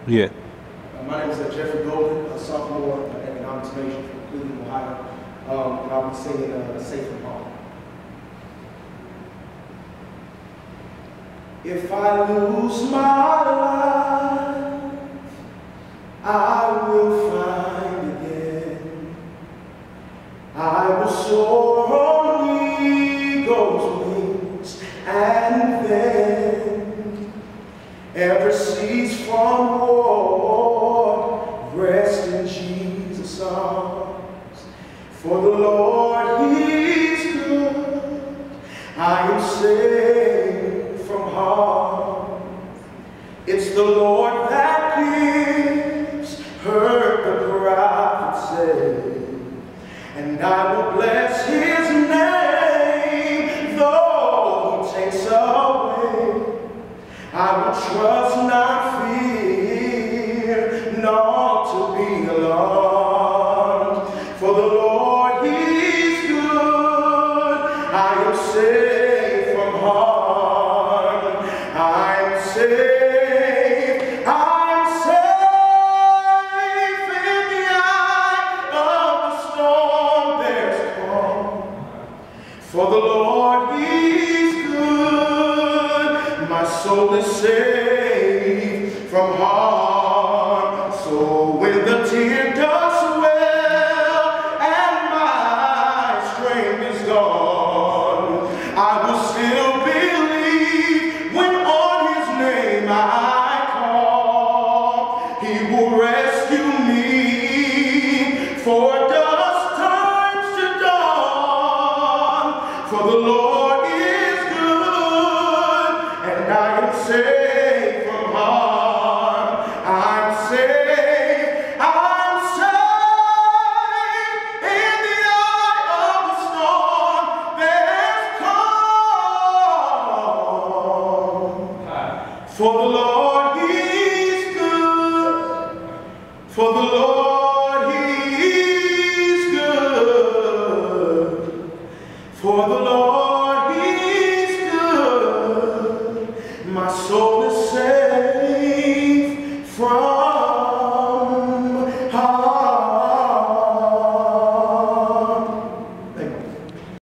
Yeah. My name is Jeffrey Golden, a sophomore economics major from Cleveland, Ohio. And I'll be singing Safe from Home. If I lose my life, I will find again. I will soar on eagle's wings, and then ever cease from war, rest in Jesus' arms. For the Lord, He's good. I am safe from harm. It's the Lord that gives, heard the prophet say, and I will bless His name, though He takes away. I will trust, not fear, not to be alarmed. For the Lord, He's good. I am safe from harm. I'm safe. I'm safe in the eye of the storm. There's calm. For the Lord, He's good. My soul is safe from harm. So when the tear does swell and my strength is gone, I will still believe when on His name I call. He will rescue me, for dusk turns to dawn. For the Lord is good, and I am safe from harm. I'm safe. I'm safe in the eye of the storm. There's calm. For the Lord, He's good. For the Lord, He's good. For the Lord, He's good. My soul is safe from